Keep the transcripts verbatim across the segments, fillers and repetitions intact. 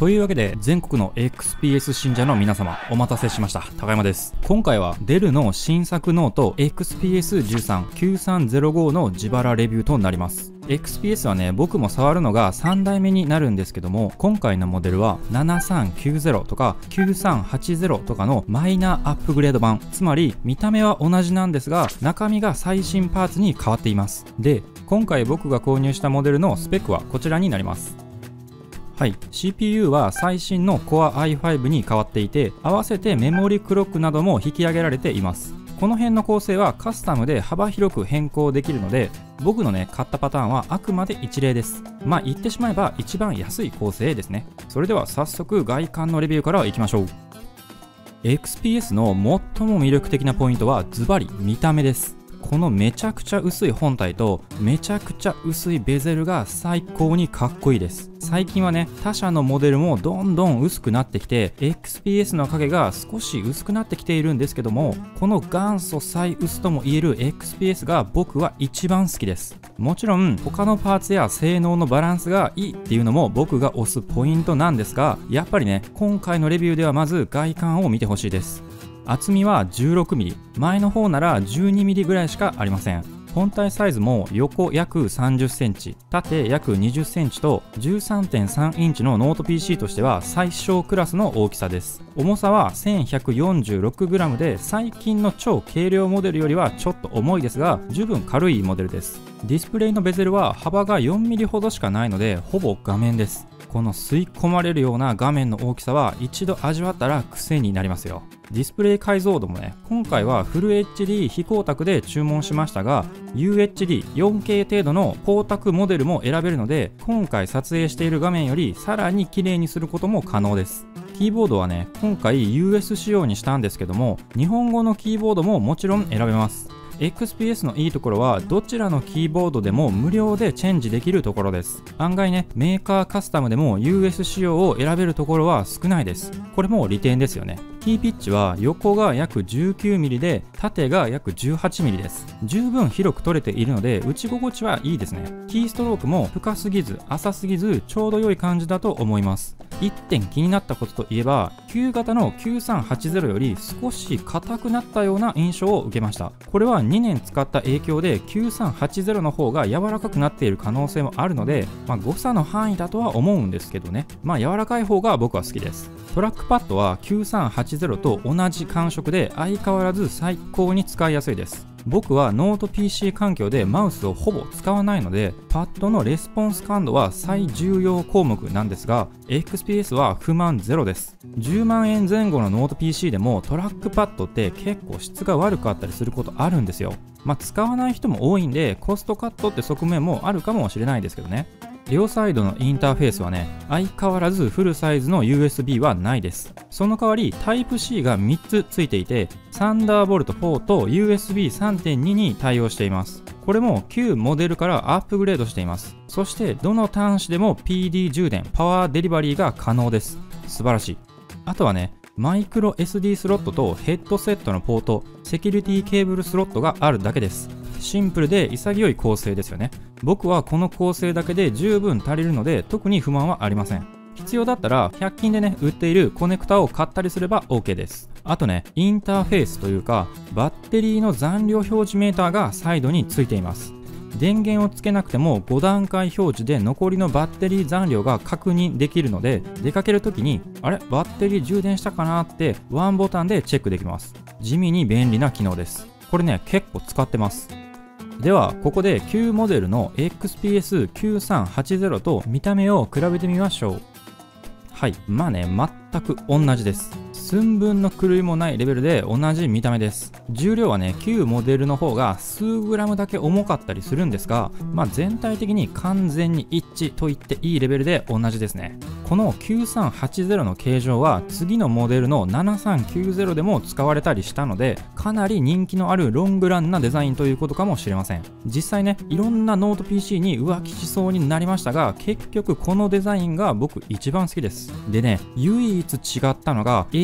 というわけで、全国の エックスピーエス 信者の皆様、お待たせしました。高山です。今回はデルの新作ノート エックスピーエスじゅうさん きゅうさんゼロご の自腹レビューとなります。エックスピーエス はね、僕も触るのがさんだいめになるんですけども、今回のモデルはななさんきゅうゼロとかきゅうさんはちゼロとかのマイナーアップグレード版。つまり、見た目は同じなんですが、中身が最新パーツに変わっています。で、今回僕が購入したモデルのスペックはこちらになります。はい、シーピーユー は最新の コアアイファイブ に変わっていて、合わせてメモリクロックなども引き上げられています。この辺の構成はカスタムで幅広く変更できるので、僕のね、買ったパターンはあくまで一例です。まあ言ってしまえば一番安い構成ですね。それでは早速外観のレビューからいきましょう。エックスピーエス の最も魅力的なポイントはズバリ見た目です。このめちゃくちゃ薄い本体とめちゃくちゃ薄いベゼルが最高にかっこいいです。最近はね、他社のモデルもどんどん薄くなってきて エックスピーエス の影が少し薄くなってきているんですけども、この元祖最薄とも言える エックスピーエス が僕は一番好きです。もちろん他のパーツや性能のバランスがいいっていうのも僕が推すポイントなんですが、やっぱりね、今回のレビューではまず外観を見てほしいです。厚みは じゅうろくミリ、前の方なら じゅうにミリぐらいしかありません。本体サイズも横約さんじゅっセンチ、縦約にじゅっセンチと じゅうさんてんさんインチのノート ピーシー としては最小クラスの大きさです。重さは せんひゃくよんじゅうろくグラム で、最近の超軽量モデルよりはちょっと重いですが、十分軽いモデルです。ディスプレイのベゼルは幅がよんミリほどしかないので、ほぼ画面です。この吸い込まれるような画面の大きさは一度味わったら癖になりますよ。ディスプレイ解像度もね、今回はフル エイチディー 非光沢で注文しましたが、ユーエイチディーよんケー 程度の光沢モデルも選べるので、今回撮影している画面よりさらに綺麗にすることも可能です。キーボードはね、今回 ユーエス 仕様にしたんですけども、日本語のキーボードももちろん選べます。エックスピーエス のいいところは、どちらのキーボードでも無料でチェンジできるところです。案外ね、メーカーカスタムでも ユーエス 仕様を選べるところは少ないです。これも利点ですよね。キーピッチは横が約 じゅうきゅうミリ で縦が約 じゅうはちミリ です。十分広く取れているので打ち心地はいいですね。キーストロークも深すぎず浅すぎずちょうど良い感じだと思います。いってん気になったことといえば、旧型のきゅうさんはちゼロより少し硬くなったような印象を受けました。これはにねん使った影響できゅうさんはちゼロの方が柔らかくなっている可能性もあるので、まあ、誤差の範囲だとは思うんですけどね。まあ柔らかい方が僕は好きです。トラックパッドはきゅうさんはちゼロと同じ感触で相変わらず最高に使いやすいです。僕はノート ピーシー 環境でマウスをほぼ使わないので、パッドのレスポンス感度は最重要項目なんですが、エックスピーエス は不満ゼロです。じゅうまんえん前後のノート ピーシー でもトラックパッドって結構質が悪かったりすることあるんですよ。まあ使わない人も多いんで、コストカットって側面もあるかもしれないですけどね。両サイドのインターフェースはね、相変わらずフルサイズの ユーエスビー はないです。その代わりタイプシー がみっつついていて、サンダーボルトフォーと ユーエスビーさんてんに に対応しています。これも旧モデルからアップグレードしています。そしてどの端子でも ピーディー 充電、パワーデリバリーが可能です。素晴らしい。あとはね、マイクロ エスディー スロットとヘッドセットのポート、セキュリティケーブルスロットがあるだけです。シンプルで潔い構成ですよね。僕はこの構成だけで十分足りるので、特に不満はありません。必要だったらひゃく均でね、売っているコネクタを買ったりすれば OK です。あとね、インターフェースというかバッテリーの残量表示メーターがサイドについています。電源をつけなくてもご段階表示で残りのバッテリー残量が確認できるので、出かけるときにあれバッテリー充電したかなってワンボタンでチェックできます。地味に便利な機能です。これね、結構使ってます。ではここで旧モデルの エックスピーエスきゅうさんはちゼロ と見た目を比べてみましょう。はい、まあね、全く同じです。寸分の狂いもないレベルで同じ見た目です。重量はね、旧モデルの方が数グラムだけ重かったりするんですが、まあ全体的に完全に一致と言っていいレベルで同じですね。このきゅうさんはちゼロの形状は次のモデルのななさんきゅうゼロでも使われたりしたので、かなり人気のあるロングランなデザインということかもしれません。実際ね、いろんなノート ピーシー に浮気しそうになりましたが、結局このデザインが僕一番好きです。でね、唯一違ったのが エー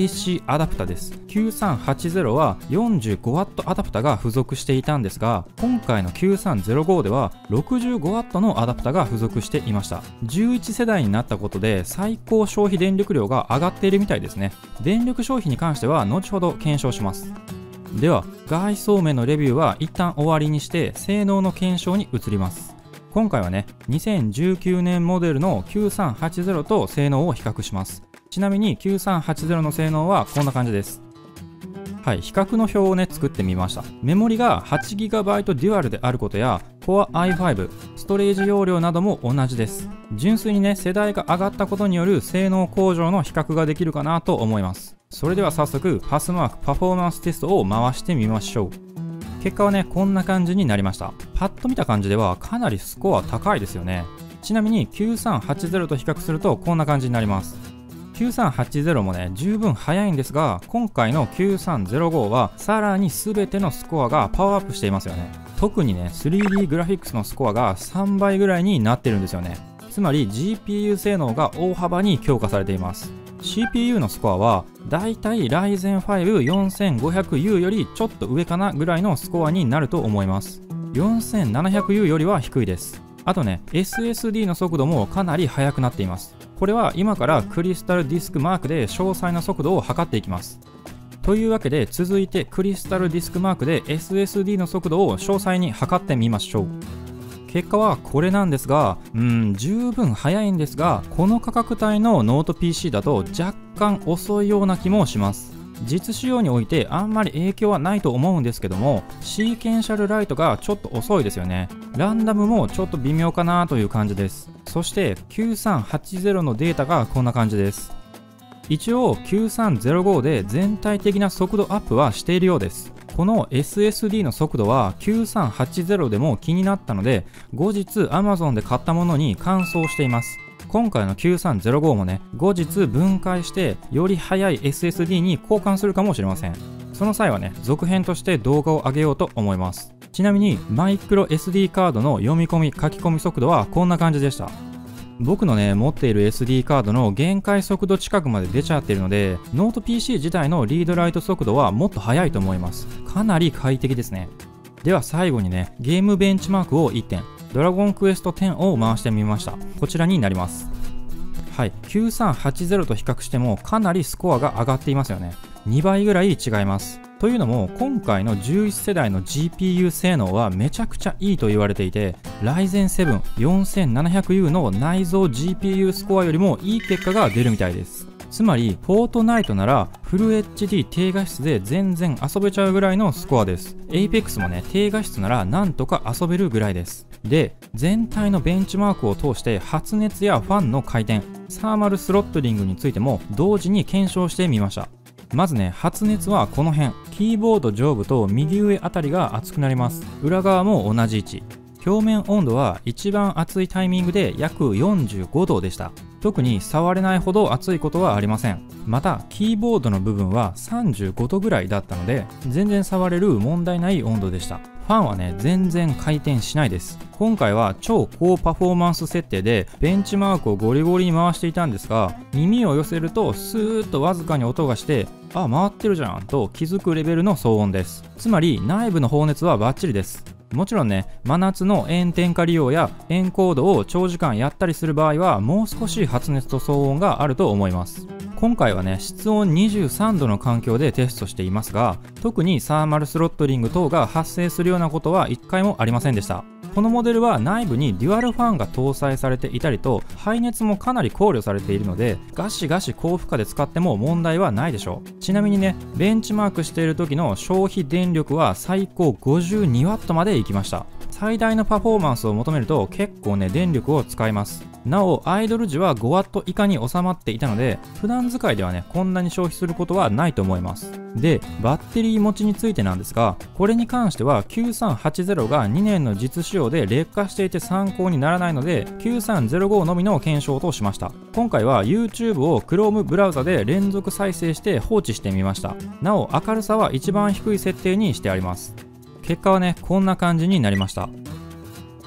ーシー アダプタです。きゅうさんはちゼロ は よんじゅうごワット アダプタが付属していたんですが、今回のきゅうさんゼロごでは ろくじゅうごワット のアダプタが付属していました。じゅういち世代になったことで最高消費電力量が上がっているみたいですね。電力消費に関しては後ほど検証します。では外装面のレビューは一旦終わりにして性能の検証に移ります。今回はねにせんじゅうきゅうねんモデルのきゅうさんはちゼロと性能を比較します。ちなみにきゅうさんはちゼロの性能はこんな感じです。はい、比較の表をね作ってみました。メモリが はちギガバイト デュアルであることや Core アイファイブ、ストレージ容量なども同じです。純粋にね世代が上がったことによる性能向上の比較ができるかなと思います。それでは早速パスマークパフォーマンステストを回してみましょう。結果はねこんな感じになりました。パッと見た感じではかなりスコア高いですよね。ちなみにきゅうさんはちゼロと比較するとこんな感じになります。きゅうさんはちゼロもね十分速いんですが、今回のきゅうさんゼロごはさらに全てのスコアがパワーアップしていますよね。特にね スリーディー グラフィックスのスコアがさんばいぐらいになってるんですよね。つまり ジーピーユー 性能が大幅に強化されています。 シーピーユー のスコアはだいたい ライゼンファイブよんせんごひゃくユー よりちょっと上かなぐらいのスコアになると思います。よんせんななひゃくユー よりは低いです。あとね エスエスディー の速度もかなり速くなっています。これは今からクリスタルディスクマークで詳細な速度を測っていきます。というわけで続いてクリスタルディスクマークで エスエスディー の速度を詳細に測ってみましょう。結果はこれなんですが、うーん十分速いんですが、この価格帯のノート ピーシー だと若干遅いような気もします。実使用においてあんまり影響はないと思うんですけども、シーケンシャルライトがちょっと遅いですよね。ランダムもちょっと微妙かなという感じです。そしてきゅうさんはちゼロのデータがこんな感じです。一応きゅうさんゼロごで全体的な速度アップはしているようです。この エスエスディー の速度はきゅうさんはちゼロでも気になったので、後日 Amazon で買ったものに換装しています。今回のきゅうさんゼロごもね後日分解してより速い エスエスディー に交換するかもしれません。その際はね続編として動画を上げようと思います。ちなみにマイクロ エスディー カードの読み込み書き込み速度はこんな感じでした。僕のね持っている エスディー カードの限界速度近くまで出ちゃってるので、ノート ピーシー 自体のリードライト速度はもっと速いと思います。かなり快適ですね。では最後にねゲームベンチマークをいってん、ドラゴンクエストテンを回してみました。こちらになります。はい、きゅうさんはちゼロと比較してもかなりスコアが上がっていますよね。にばいぐらい違います。というのも今回のじゅういち世代の ジーピーユー 性能はめちゃくちゃいいと言われていて、ライゼンセブンよんせんななひゃくユー の内蔵 ジーピーユー スコアよりもいい結果が出るみたいです。つまりフォートナイトならフル エイチディー 低画質で全然遊べちゃうぐらいのスコアです。 エイペックス もね低画質ならなんとか遊べるぐらいです。で全体のベンチマークを通して発熱やファンの回転、サーマルスロットリングについても同時に検証してみました。まずね発熱はこの辺、キーボード上部と右上あたりが熱くなります。裏側も同じ位置。表面温度は一番熱いタイミングで約よんじゅうごどでした。特に触れないほど熱いことはありません。またキーボードの部分はさんじゅうごどぐらいだったので全然触れる問題ない温度でした。ファンはね全然回転しないです。今回は超高パフォーマンス設定でベンチマークをゴリゴリに回していたんですが、耳を寄せるとスーッとわずかに音がして、あ回ってるじゃんと気づくレベルの騒音です。つまり内部の放熱はバッチリです。もちろんね真夏の炎天下利用やエンコードを長時間やったりする場合はもう少し発熱と騒音があると思います。今回はね室温にじゅうさんどの環境でテストしていますが、特にサーマルスロットリング等が発生するようなことはいっかいもありませんでした。このモデルは内部にデュアルファンが搭載されていたりと排熱もかなり考慮されているので、ガシガシ高負荷で使っても問題はないでしょう。ちなみにねベンチマークしている時の消費電力は最高 ごじゅうにワット まで行きました。最大のパフォーマンスを求めると結構ね電力を使います。なおアイドル時は ごワット 以下に収まっていたので、普段使いではねこんなに消費することはないと思います。でバッテリー持ちについてなんですが、これに関してはきゅうさんはちゼロがにねんの実使用で劣化していて参考にならないのできゅうさんゼロごのみの検証としました。今回は YouTube を Chrome ブラウザで連続再生して放置してみました。なお明るさは一番低い設定にしてあります。結果はねこんな感じになりました。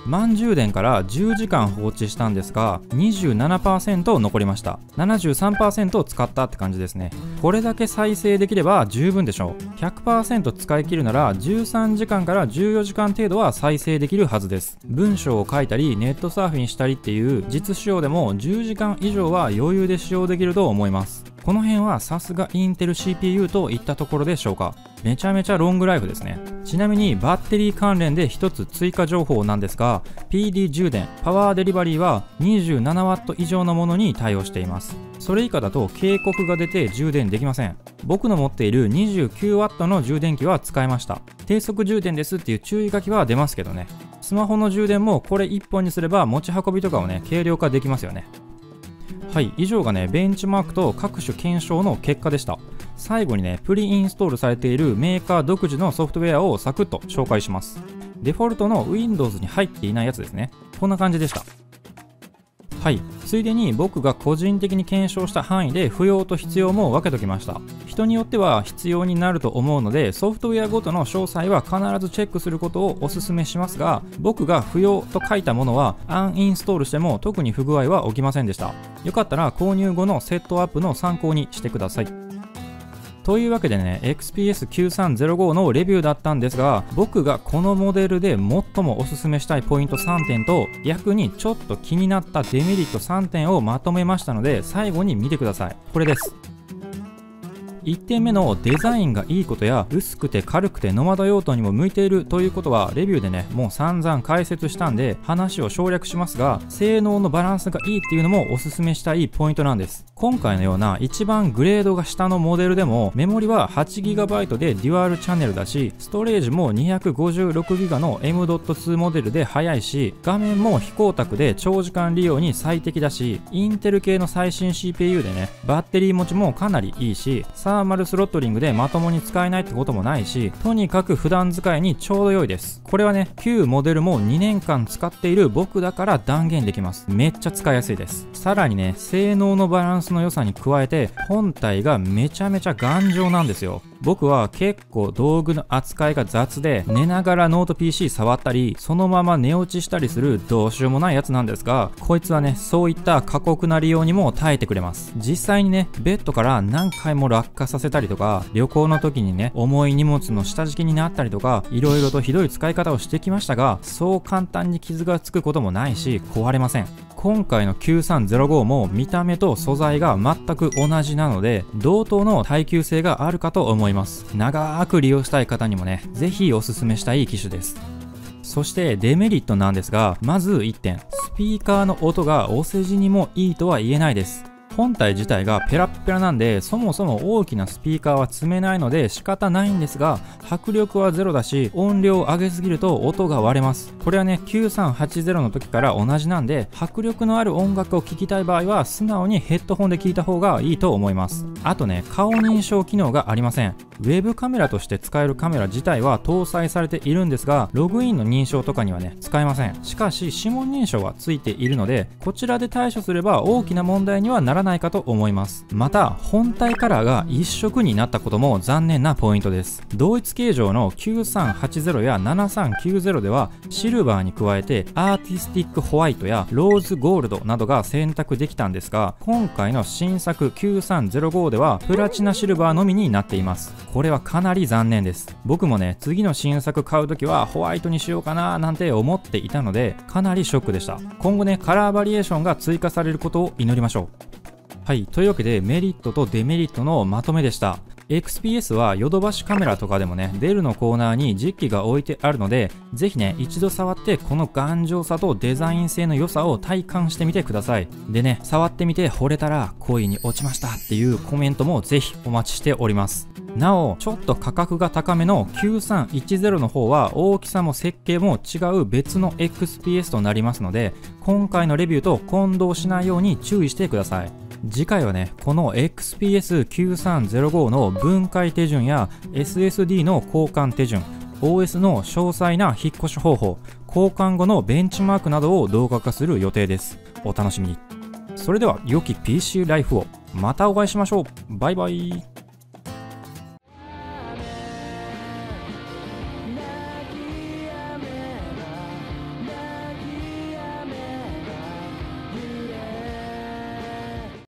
満充電からじゅうじかん放置したんですが にじゅうななパーセント 残りました。 ななじゅうさんパーセント 使ったって感じですね。これだけ再生できれば十分でしょう。 ひゃくパーセント 使い切るならじゅうさんじかんからじゅうよじかん程度は再生できるはずです。文章を書いたりネットサーフィンしたりっていう実使用でもじゅうじかん以上は余裕で使用できると思います。この辺はさすがインテル シーピーユー といったところでしょうか。めちゃめちゃロングライフですね。ちなみにバッテリー関連で一つ追加情報なんですが、 ピーディー 充電パワーデリバリーは にじゅうななワット 以上のものに対応しています。それ以下だと警告が出て充電できません。僕の持っている にじゅうきゅうワット の充電器は使えました。低速充電ですっていう注意書きは出ますけどね。スマホの充電もこれいっぽんにすれば持ち運びとかをね軽量化できますよね。はい、以上がねベンチマークと各種検証の結果でした。最後にねプリインストールされているメーカー独自のソフトウェアをサクッと紹介します。デフォルトの Windows に入っていないやつですね。こんな感じでした。はい、ついでに僕が個人的に検証した範囲で不要と必要も分けときました。人によっては必要になると思うのでソフトウェアごとの詳細は必ずチェックすることをお勧めしますが、僕が不要と書いたものはアンインストールしても特に不具合は起きませんでした。よかったら購入後のセットアップの参考にしてください。というわけでね エックスピーエスきゅうさんゼロご のレビューだったんですが、僕がこのモデルで最もおすすめしたいポイントさんてんと逆にちょっと気になったデメリットさんてんをまとめましたので最後に見てください。これです。いってんめのデザインがいいことや薄くて軽くてノマド用途にも向いているということはレビューでねもう散々解説したんで話を省略しますが、性能のバランスがいいっていうのもおすすめしたいポイントなんです。今回のような一番グレードが下のモデルでもメモリは はちギガバイト でデュアルチャンネルだし、ストレージも にひゃくごじゅうろくギガ の エムドットツー モデルで速いし、画面も非光沢で長時間利用に最適だし、インテル系の最新 シーピーユー でねバッテリー持ちもかなりいいし、サーマルスロットリングでまともに使えないってこともないし、とにかく普段使いにちょうど良いです。これはね旧モデルもにねんかん使っている僕だから断言できます。めっちゃ使いやすいです。さらにね性能のバランスの良さに加えて本体がめちゃめちゃ頑丈なんですよ。僕は結構道具の扱いが雑で寝ながらノート ピーシー 触ったりそのまま寝落ちしたりするどうしようもないやつなんですが、こいつはねそういった過酷な利用にも耐えてくれます。実際にねベッドから何回も落下させたりとか、旅行の時にね重い荷物の下敷きになったりとか、いろいろとひどい使い方をしてきましたが、そう簡単に傷がつくこともないし壊れません。今回のきゅうさんゼロごも見た目と素材が全く同じなので同等の耐久性があるかと思います。長く利用したい方にもねぜひおすすめしたい機種です。そしてデメリットなんですが、まずいってん、スピーカーの音がお世辞にもいいとは言えないです。本体自体がペラッペラなんでそもそも大きなスピーカーは積めないので仕方ないんですが、迫力はゼロだし音量を上げすぎると音が割れます。これはねきゅうさんはちゼロの時から同じなんで、迫力のある音楽を聴きたい場合は素直にヘッドホンで聴いた方がいいと思います。あとね顔認証機能がありません。ウェブカメラとして使えるカメラ自体は搭載されているんですが、ログインの認証とかにはね使えません。しかし指紋認証はついているのでこちらで対処すれば大きな問題にはならないかと思います。また本体カラーが一色になったことも残念なポイントです。同一形状のきゅうさんはちゼロやななさんきゅうゼロではシルバーに加えてアーティスティックホワイトやローズゴールドなどが選択できたんですが、今回の新作きゅうさんゼロごではプラチナシルバーのみになっています。これはかなり残念です。僕もね次の新作買うときはホワイトにしようかななんて思っていたのでかなりショックでした。今後ねカラーバリエーションが追加されることを祈りましょう。はい、というわけでメリットとデメリットのまとめでした。エックスピーエス はヨドバシカメラとかでもねデルのコーナーに実機が置いてあるので、ぜひね一度触ってこの頑丈さとデザイン性の良さを体感してみてください。でね触ってみて惚れたら恋に落ちましたっていうコメントもぜひお待ちしております。なおちょっと価格が高めのきゅうさんいちゼロの方は大きさも設計も違う別の エックスピーエス となりますので、今回のレビューと混同しないように注意してください。次回はねこの エックスピーエスきゅうさんゼロご の分解手順や エスエスディー の交換手順、 オーエス の詳細な引っ越し方法、交換後のベンチマークなどを動画化する予定です。お楽しみに。それでは良き ピーシー ライフをまたお会いしましょう。バイバイ。